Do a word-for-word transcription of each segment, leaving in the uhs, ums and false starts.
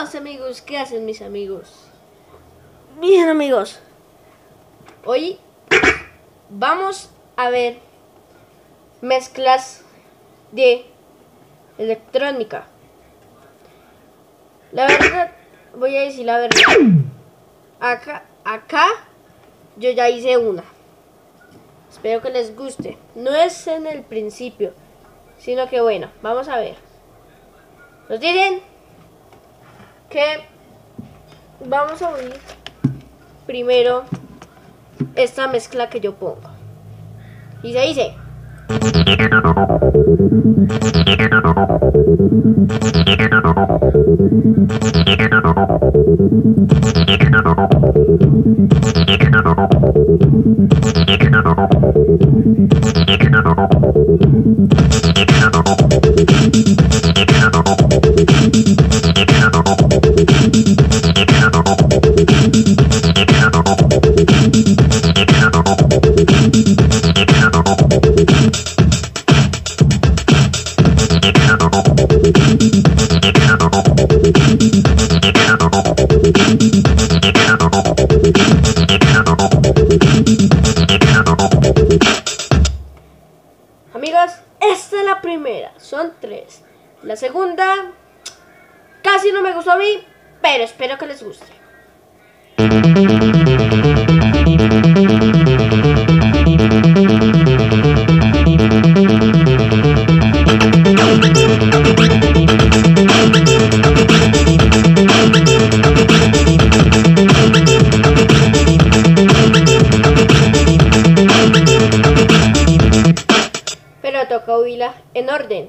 más, amigos? ¿Qué hacen mis amigos? Bien, amigos, hoy vamos a ver mezclas de electrónica. La verdad, voy a decir la verdad. Acá, acá yo ya hice una. Espero que les guste. No es en el principio, sino que bueno, vamos a ver. Nos dicen que vamos a oír primero esta mezcla que yo pongo. Y se dice: amigos, esta es la primera, son tres. La segunda casi no me gustó a mí, pero espero que les guste. Pero toca oírla en orden.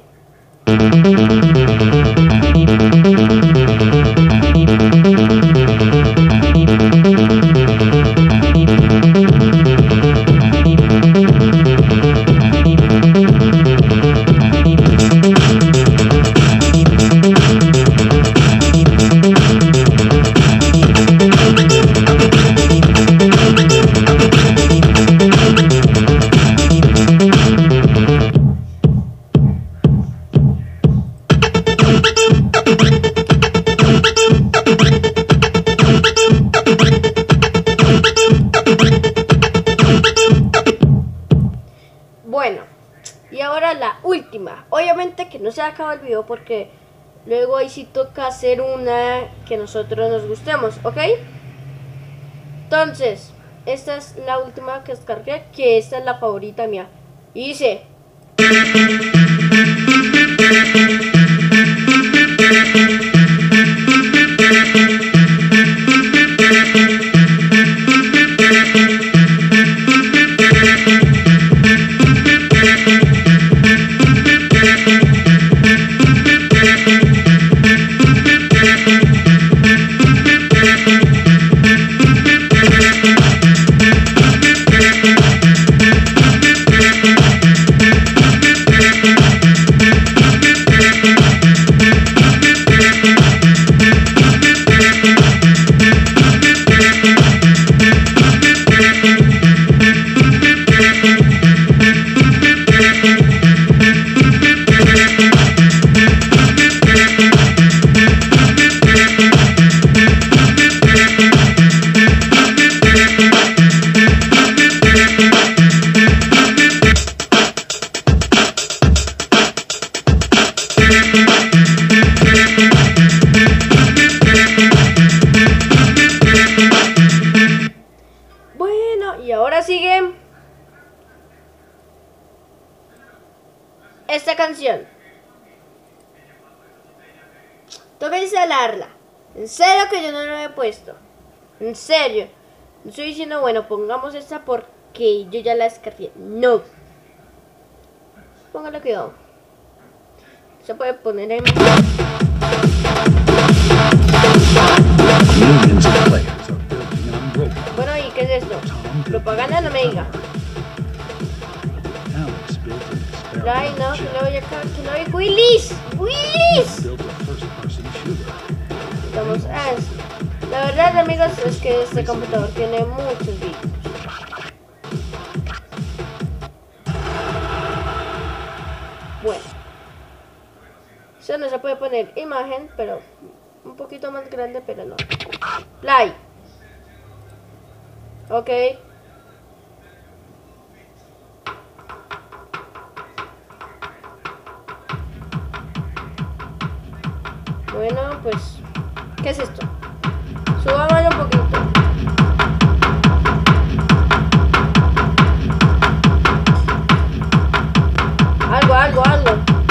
Bueno, y ahora la última. Obviamente que no se acaba el video porque luego ahí sí toca hacer una que nosotros nos gustemos, ¿ok? Entonces, esta es la última que descargué, que esta es la favorita mía. Y dice: bueno, y ahora sigue esta canción. Toca instalarla. En serio que yo no lo he puesto. En serio. No estoy diciendo, bueno, pongamos esta porque yo ya la descargué. No. Póngale cuidado. Se puede poner en... Bueno, ¿y qué es esto? Propaganda, no me diga. Ay, no, que lo voy a acá, que lo voy... ¡Willis! ¡Willis! Vamos a... La verdad, amigos, es que este computador tiene muchos vídeos. Bueno. Eso no se puede poner imagen, pero un poquito más grande, pero no. Play. Ok. Bueno, pues, ¿qué es esto? Subámoslo un poquito. Algo, algo, algo.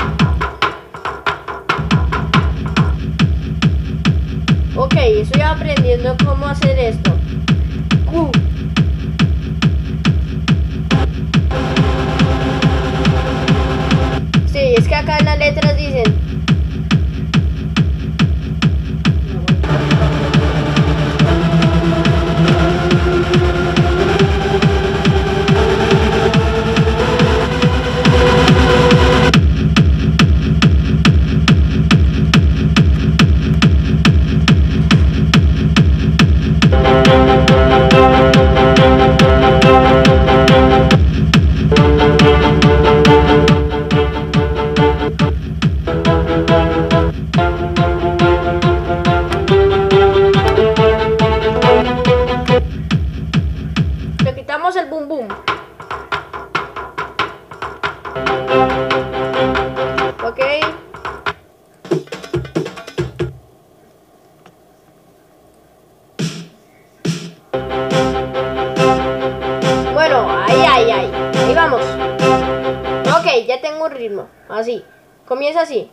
Ok, estoy aprendiendo cómo hacer esto. Uh. Sí, es que acá en las letras dicen. Le quitamos el boom boom. Ok. Bueno, ahí, ahí, ahí. Ahí vamos. Ok, ya tengo un ritmo. Así. Comienza así.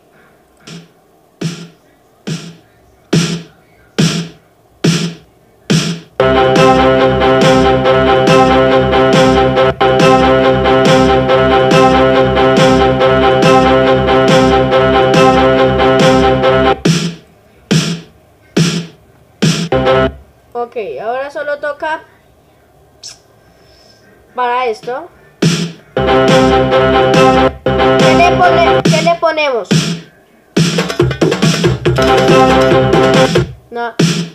Ok, ahora solo toca para esto. ¿Qué le, pone, ¿qué le ponemos? No.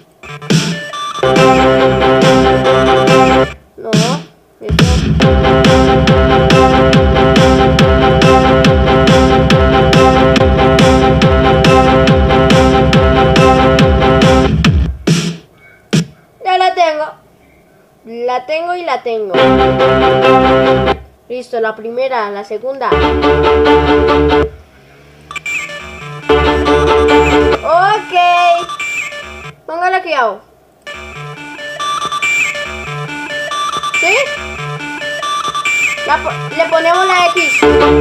No. Esto. Ya la tengo. La tengo y la tengo. Listo, la primera, la segunda. Ok. Póngale cuidado. ¿Sí? La po le ponemos la X.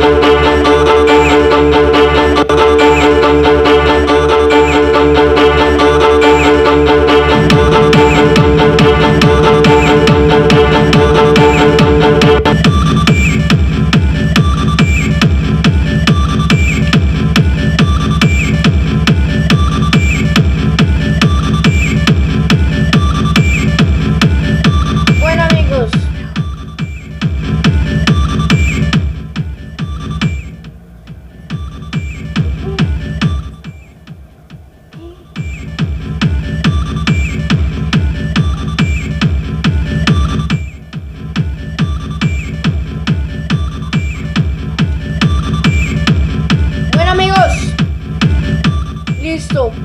Listo.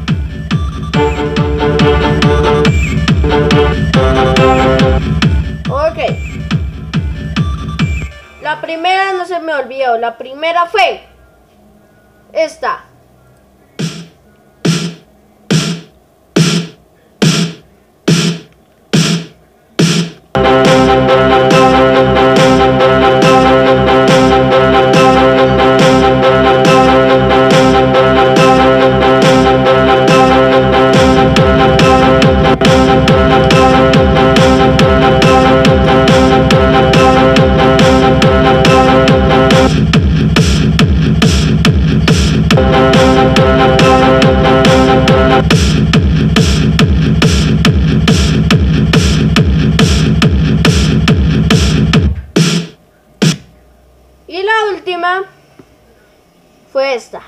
Ok. La primera no se me olvidó. La primera fue esta. Y la última fue esta.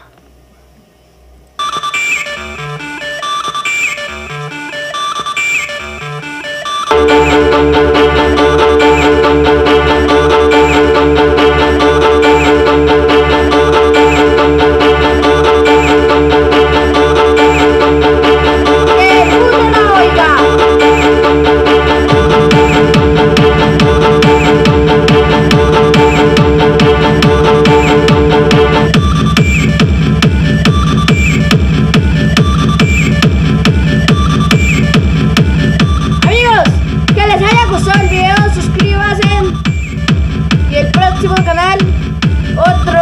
próximo canal otro